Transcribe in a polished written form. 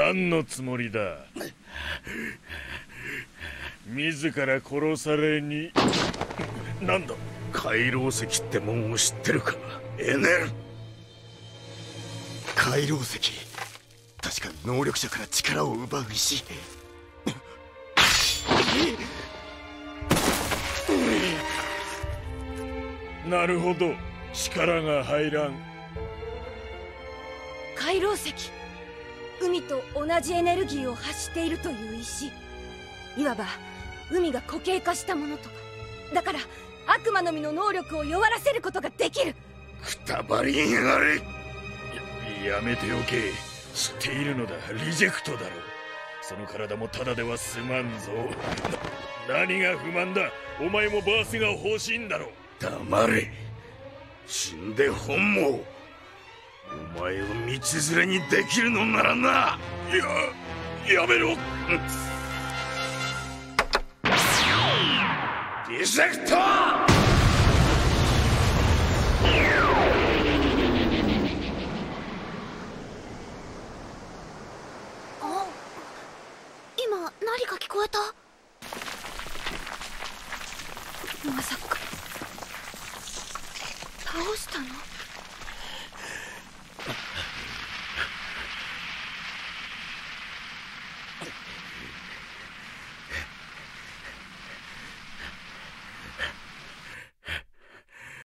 何のつもりだ。自ら殺されに。なんだ、海楼石ってもんを知ってるか、エネル。 海楼石、確か能力者から力を奪う石。 なるほど、力が入らん。 海楼石、海と同じエネルギーを発しているという石。いわば海が固形化したものとか。だから悪魔の実の能力を弱らせることができる。 くたばりやがれ。やめておけ。知っているのだ、リジェクトだろう。その体もただでは済まんぞ。何が不満だ。お前もバースが欲しいんだろう。黙れ。死んで本望。お前を道連れにできるのならな。やめろ。リジェクト。 今何か聞こえた。